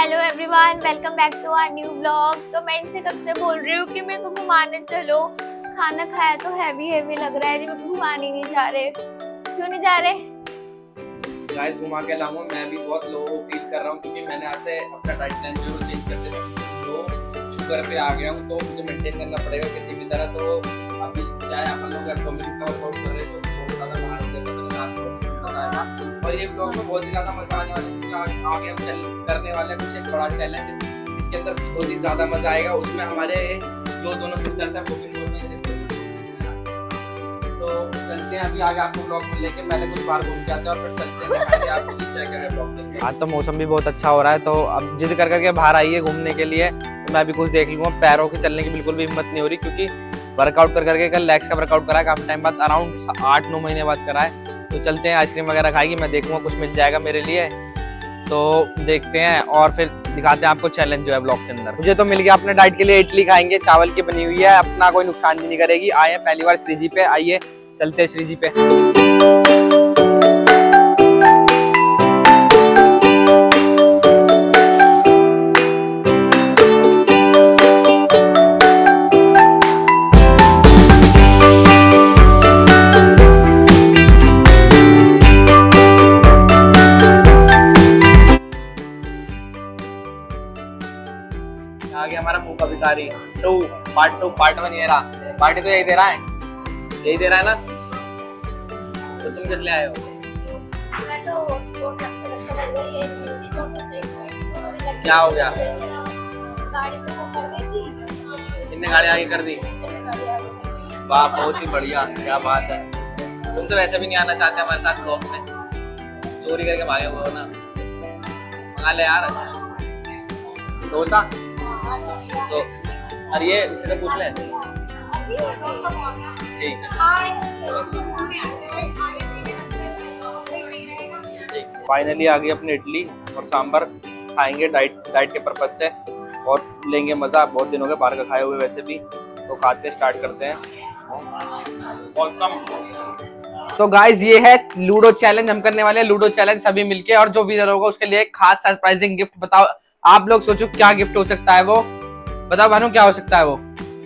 Hello everyone, welcome back to our new blog. तो मैं इनसे कब से बोल रही हूँ कि मेरे को घुमाने चलो। खाना खाया तो हैवी लग रहा है जी, मेरे को घुमाने नहीं जा रहे। क्यों नहीं जा रहे? गाइस घुमा के लाऊंगा। मैं भी बहुत लो फील कर रहा हूँ क्योंकि मैंने आज से अपना डाइट प्लान जो है चेंज करते थे, तो शुगर पे आ गया हूँ, तो मुझे मेंटेन करना पड़ेगा किसी भी तरह। तो अभी चाहे अपन लोग एब्डोमेन का वर्कआउट कर रहे हैं तो बहुत ज़्यादा बाहर हो गया था, मैंने लास्ट में बताया। और ये ब्लॉग में बहुत ही ज़्यादा मजा आने वाला है। आगे हम करने वाले हैं कुछ एक बड़ा चैलेंज, इसके अंदर बहुत ही ज़्यादा मजा आएगा। उसमें हमारे जो दोनों सिस्टर्स हैं वो भी तो चलते हैं अभी आगे आपको ब्लॉग में लेके। पहले कुछ बार घूम के आते हैं और फिर चलते हैं आगे आपको क्या क्या है ब्लॉग में। आज तो मौसम भी बहुत अच्छा हो रहा है, तो अब जिद कर करके बाहर आइए घूमने के लिए। तो मैं भी कुछ देख लूँगा। पैरों के चलने की बिल्कुल भी हिम्मत नहीं हो रही क्योंकि वर्कआउट कर करके कल लेग्स का वर्कआउट करा है काफी टाइम बाद, अराउंड 8-9 महीने बाद करा है। तो चलते हैं, आइसक्रीम वगैरह खाएगी, मैं देखूंगा कुछ मिल जाएगा मेरे लिए, तो देखते हैं और फिर दिखाते हैं आपको चैलेंज जो है ब्लॉग के अंदर। मुझे तो मिल गया अपने डाइट के लिए इडली, खाएंगे चावल की बनी हुई है, अपना कोई नुकसान भी नहीं करेगी। आए पहली बार श्री जी पे, आइए चलते हैं श्री जी पे। आ गया हमारा मुंह का भिखारी पार्ट 1 ये रहा। पार्टी तो यही दे रहा है, यही दे रहा है ना। तो तुम किस लिए आए हो? मैं तो क्या हो गया? गाड़ी तो कर गई थी। कितने गाड़ी आगे कर दी? वाह बहुत ही बढ़िया, क्या बात है। तुम तो वैसे भी नहीं आना चाहते हमारे साथ ब्लॉग में, चोरी करके भागे हुए हो ना। मंगा ले यार डोसा। तो अरे ये इससे तो पूछ ले। ठीक है। फाइनली आ गई अपनी इडली और सांभर, खाएंगे डाइट के पर्पज से और लेंगे मजा। बहुत दिनों के बाहर का खाए हुए वैसे भी, तो खाते स्टार्ट करते हैं। तो गाइज ये है लूडो चैलेंज, हम करने वाले हैं लूडो चैलेंज सभी मिलके, और जो विनर होगा उसके लिए एक खास सरप्राइजिंग गिफ्ट। बताओ आप लोग, सोचो क्या गिफ्ट हो सकता है वो। बताओ भानु क्या हो सकता है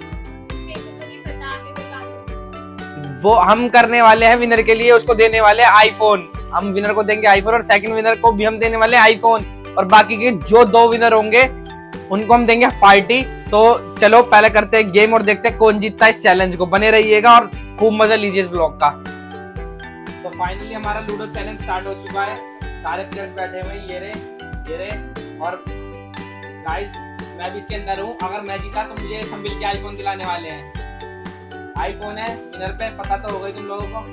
वो हम करने वाले हैं विनर के लिए, उसको देने वाले हैं आईफोन। हम विनर को देंगे आईफोन और सेकंड विनर को भी हम देने वाले हैं आईफोन, और बाकी के जो 2 विनर होंगे उनको हम देंगे पार्टी। तो चलो पहले करते हैं गेम और देखते हैं कौन जीतता है इस चैलेंज को। बने रहिएगा और खूब मजा लीजिए इस ब्लॉग का। तो फाइनली हमारा लूडो चैलेंज स्टार्ट हो चुका है। सारे प्लेयर्स बैठे हुए हैं, ये रहे। और गाइस मैं भी इसके अंदर हूँ। अगर मैं जीता तो मुझे सब मिलके आईफोन दिलाने वाले हैं। आईफोन है विनर पे, पता तो हो गई तुम लोगों को।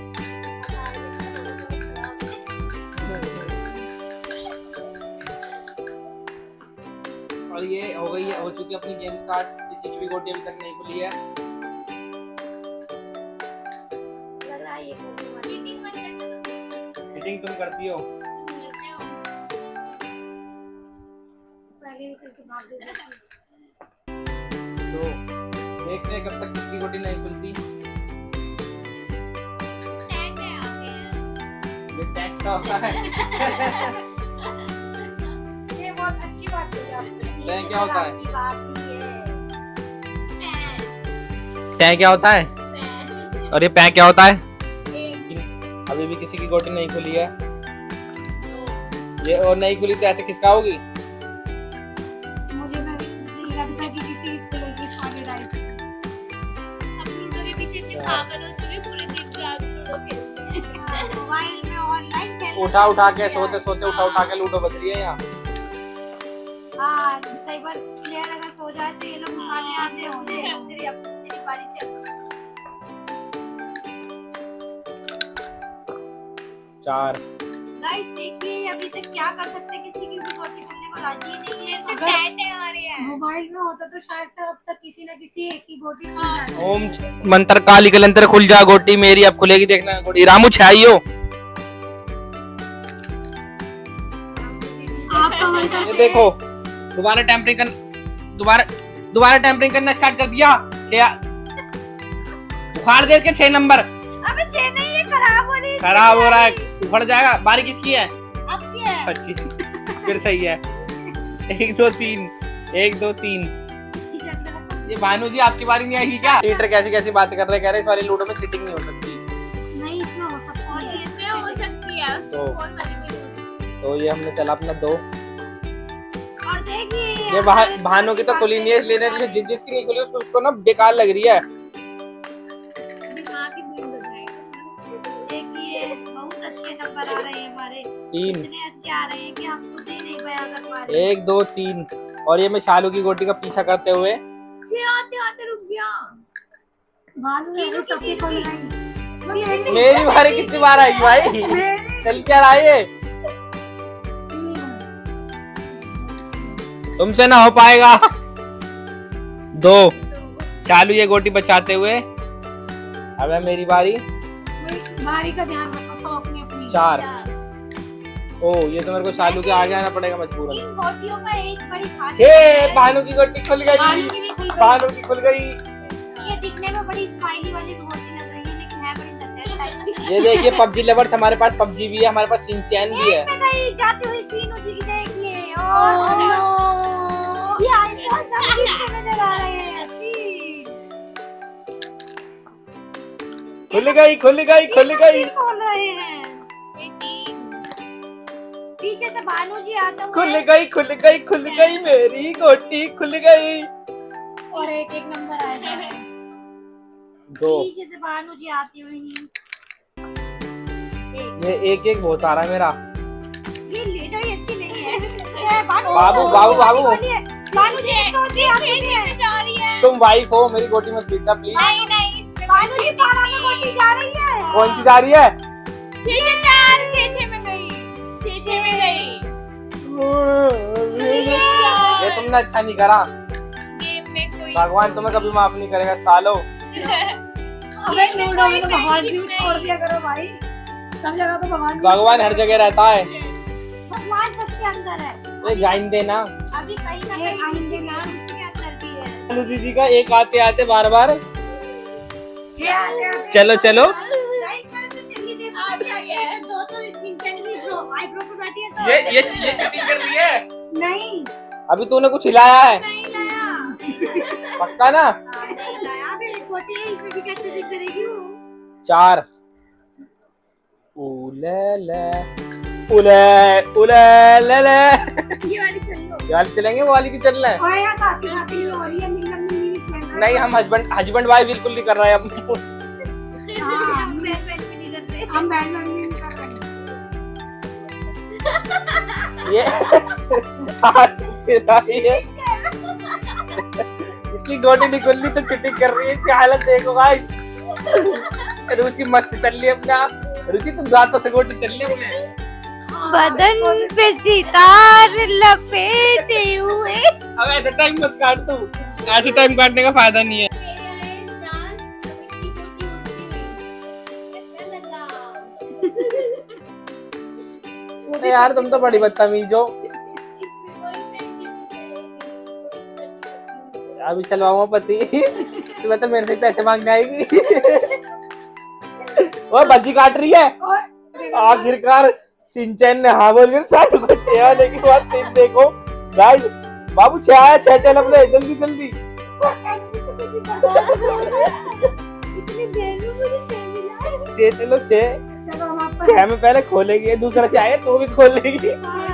और ये हो गई है, हो चुकी है अपनी गेम स्टार्ट। किसी की भी गोटी अभी तक नहीं खुली है। चीटिंग तुम करती हो। तो देखते हैं कब तक किसकी गोटी नहीं खुलती। ये टैग क्या होता है? ये बहुत अच्छी बात है। टैग क्या होता है? टैग क्या होता है? और ये पैक क्या होता है? अभी भी किसी की गोटी नहीं खुली है। ये और नहीं खुली तो ऐसे खिसका होगी। उठा के सोते उठा के लूडो बज रही है यहाँ। कई बार प्लेयर अगर सो जाए तो ये लोग उठाने आते होंगे। तेरी बारी चल। 4। गाइस देखिए अभी तक क्या कर सकते, किसी की भी गोटी खुलने को राजी नहीं है। अगर मोबाइल में होता तो शायद से अब तक किसी न किसी एक की गोटी खुल जाती। ओम मंत्र काली कलंतर खुल जा गोटी मेरी, अब खुलेगी देखना गोटी। रामू छाइयो ये देखो दोबारा टैंपरिंग करना स्टार्ट कर दिया। 6 उखाड़ दे इसके 6 नंबर। अबे 6 नहीं, ये खराब हो रहा है। उखड़ जाएगा। बारी किसकी है? आपकी है। अच्छी फिर सही है। 1 2 3 1 2 3। ये भानु जी आपकी बारी नहीं आएगी क्या? चीटर कैसी कैसी बातें कर रहे, कह रहे इस वाली लूडो में चीटिंग नहीं हो सकती। नहीं, इसमें हो सकता और है। इसमें हो सकती है। तो ये हमने चला अपना 2। और देखिए ये भानु की तो खुली नहीं है, लेने जिसकी नहीं खुली उसको ना बेकार लग रही है। देखिए बहुत अच्छे नंबर आ रहे हैं हमारे, 3 इतने अच्छे आ रहे हैं कि हम खुद ही नहीं बयां कर पा रहे। 1 2 3। और ये मैं शालू की गोटी का पीछा करते हुए आते आते रुक गया। भानु ने भी सबके खोल गई। मेरी बारी कितनी बार आएगी भाई? चल क्या रहा है ये? तुमसे ना हो पाएगा। 2। शालू ये गोटी बचाते हुए। अब है मेरी बारी। बारी का ध्यान रखो सब अपनी अपनी। 4। ओ ये तो मेरे को शालू के आगे आना पड़ेगा मजबूरन। इन गोटियों का एक बड़ी 6। भानु की गोटी खुल गई। भानु की भी खुल गई। भानु की खुल गई। ये दिखने में बड़ी स्माइली वाली गोटी लग रही है लेकिन है बड़ी नसेड़ टाइप की। ये देखिए पबजी लवर्स, हमारे पास पबजी भी है, हमारे पास सिंचैन भी है। एक में गई जाती हुई चीनू जी की देखिए। और ये आईफोन सब कितने नजर आ रहे हैं। खुल गई खुल गई खुल गई। खोल रहे हैं। पीछे से भानु जी आता हुआ खुल गई खुल गई खुल गई, मेरी गोटी खुल गई। और एक एक नंबर आया। 2। पीछे से भानु जी आती हुई। ये 1 1 बहुत आ रहा है मेरा। ये लीडो ही अच्छी नहीं है। ये बाबू बाबू बाबू भानु जी की गोटी आ चुकी है। जा रही है। तुम वाइफ हो, मेरी गोटी मत पीटना प्लीज। नहीं नहीं, भानु जी 12 में गोटी जा रही है। कौन सी जा रही है? 6 में गई। 6 में गई। ये तुमने अच्छा नहीं करा। गेम में कोई भगवान तुम्हें कभी माफ नहीं करेगा सालो। अबे लूडो में तो भगवान जी छोड़ दिया करो भाई, सब जगह तो भगवान हर जगह रहता है। भगवान सबके अंदर है। ये जाइन देना। अभी कहीं ना कहीं आएंगे ना, उसके अंदर भी है। शालू दीदी का एक आते आते बार बार। चलो चलो। गाइस मैंने तो जल्दी देखा है। दो तो सिंचन की जो आईब्रो पे बैठी है तो ये चीटिंग कर रही है। नहीं अभी तूने कुछ हिलाया है? नहीं लाया। पक्का ना? नहीं लाया। अबे गोटी है, इसमें भी कैसे दिख करेगी वो। 4। उले ले उले उले ले ले। ये वाली चल लो। ये वाली चलेंगे, वो वाली की चल रहे हैं। ओए यार साथी साथी हो रही है, मिलन मिलन नहीं हम हस्बैंड वाइफ बिल्कुल नहीं कर रहे हैं हम। हां हम बैन बैन भी नहीं करते, हम बैन बैन भी नहीं कर रहे। ये हाथ से रही है। इतनी गोटी निकलनी तो चीटिंग कर रही है, इसकी हालत देखो भाई। रुचि मस्त चल रही है अपना। रुचि तुम दांतों से गोटी चल रही है। बदन पे सितार लपेटे हुए। अब ऐसा टाइम मत काट तू, ऐसे टाइम काटने का फायदा नहीं है। अरे यार तुम तो बड़ी बदतमीज हो। अभी चलवाऊंगा पति। तुम्हें तो मेरे से पैसे मांगने आएगी। वो बज्जी काट रही है। आखिरकार सिंचन ने हाँ बोल साढ़े को 6 आने के बाद सीन देखो गाइस। बाबू 6 आया, 6 चल अपने जल्दी जल्दी। इतनी देर में मुझे 6 मिला। 6 चलो 6 चलो हम आप 6 में पहले खोलेगी, दूसरा चाहे तो भी खोलेगी।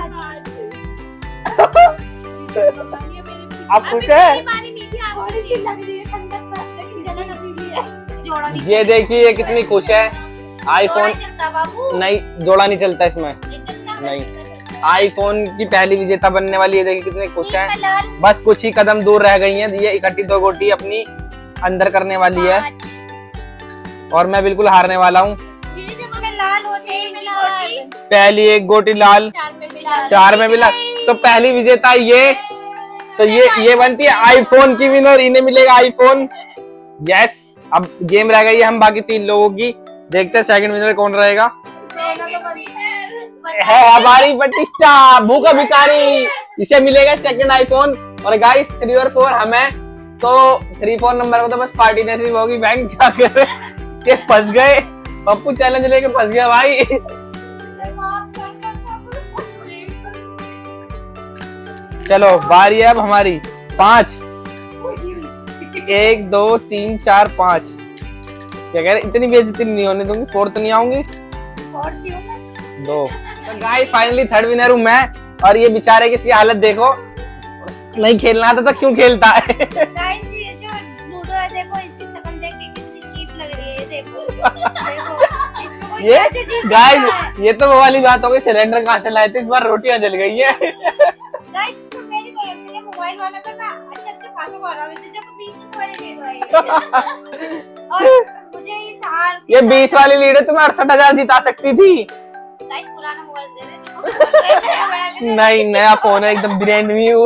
आप खुश है? थोड़ी सी लग रही है ठंडक का, लेकिन जलन अभी भी है। जोड़ा नहीं ये देखिए ये कितनी खुश है। आईफोन चलता बाबू। नहीं, जोड़ा नहीं चलता इसमें। नहीं, आईफोन की पहली विजेता बनने वाली है। देखिए कितनी खुश है। बस कुछ ही कदम दूर रह गई हैं। ये इकट्ठी 2 गोटी अपनी अंदर करने वाली है और मैं बिल्कुल हारने वाला हूँ। लाल होती है पहली 1 गोटी लाल, 4 में मिला तो पहली विजेता ये। तो ये बनती है आईफोन की विनर, इन्हें मिलेगा आईफोन। यस, अब गेम रह गई है हम बाकी 3 लोगों की। देखते हैं सेकंड विनर कौन रहेगा। है हमारी बटिस्टा भूखा भिखारी, इसे मिलेगा सेकंड आईफोन। और गाइस 3 और 4 हमें, तो 3 4 नंबर को तो बस पार्टी नसीब होगी। बैंक जाकर के फंस गए, पप्पू चैलेंज लेके फंस गया भाई। चलो बारी है अब हमारी। 5 1 2 3 4 5। क्या कह रहे, इतनी बेइज्जती नहीं होने दूंगी। 4th नहीं आऊंगी। और क्यों मैं 2। तो गाइस फाइनली थर्ड विनर हूँ मैं। और ये बेचारे की इसकी हालत देखो, नहीं खेलना आता तो क्यों खेलता है। गाइस ये जो लूडो है देखो, इसकी शक्ल देख के कितनी चीप लग रही है। देखो देखो इसमें कोई ये कैसे जीत सकता गाइस है? ये तो वो वाली बात हो गई, सिलेंडर कहाँ से लाए थे, इस बार रोटियां जल गई है। गाइस तो मेरी कोई गलती नहीं, मोबाइल वाला पे मैं अच्छे खासों को हरा देती जो कि 20 वाली लीड हुई और मुझे इस हार ये 20 वाली लीड है, तुम्हें 68,000 जिता सकती थी। गाइस पुराना मोबाइल दे देती। नहीं नया फोन है एकदम ब्रांड न्यू।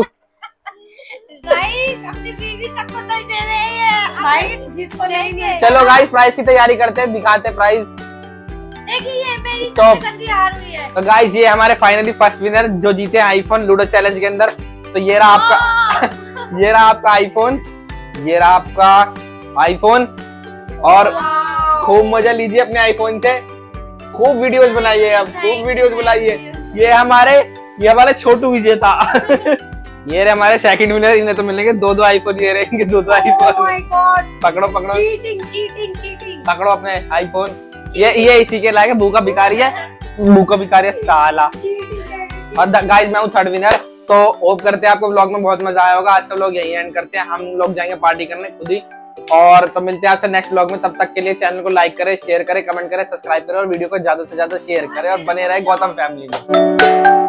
गाइस अपनी बीवी तक को तो दे रही है भाई जिसको नहीं दे। चलो गाइस प्राइस की तैयारी करते हैं, दिखाते हैं प्राइस। देखिए ये मेरी Stop. सबसे गंदी हार हुई है। तो गाइस ये हमारे फाइनली फर्स्ट विनर जो जीते आईफोन लूडो चैलेंज के अंदर। तो ये रहा आपका ये रहा आपका आईफोन, ये रहा आपका आईफोन। और खूब मजा लीजिए अपने आईफोन से, खूब वीडियोस बनाइए, अब खूब वीडियोस बनाइए। ये हमारे छोटू विजेता। ये रहे हमारे सेकंड विनर, इन्हें तो मिलेंगे 2-2 आईफोन। ये रहेंगे 2-2 आईफोन। माय गॉड, पकड़ो पकड़ो चीटिंग चीटिंग चीटिंग। पकड़ो अपने आईफोन। ये इसी के लायक भूखा भिखारी है, भूखा भिखारी है साला। और गाइस मैं हूँ थर्ड विनर। तो होप करते हैं आपको व्लॉग में बहुत मजा आया होगा। आज का व्लॉग यही एंड करते हैं, हम लोग जाएंगे पार्टी करने खुद ही। और तो मिलते हैं आपसे नेक्स्ट व्लॉग में, तब तक के लिए चैनल को लाइक करें, शेयर करें, कमेंट करें, सब्सक्राइब करें और वीडियो को ज्यादा से ज्यादा शेयर करें और बने रहे गौतम फैमिली में।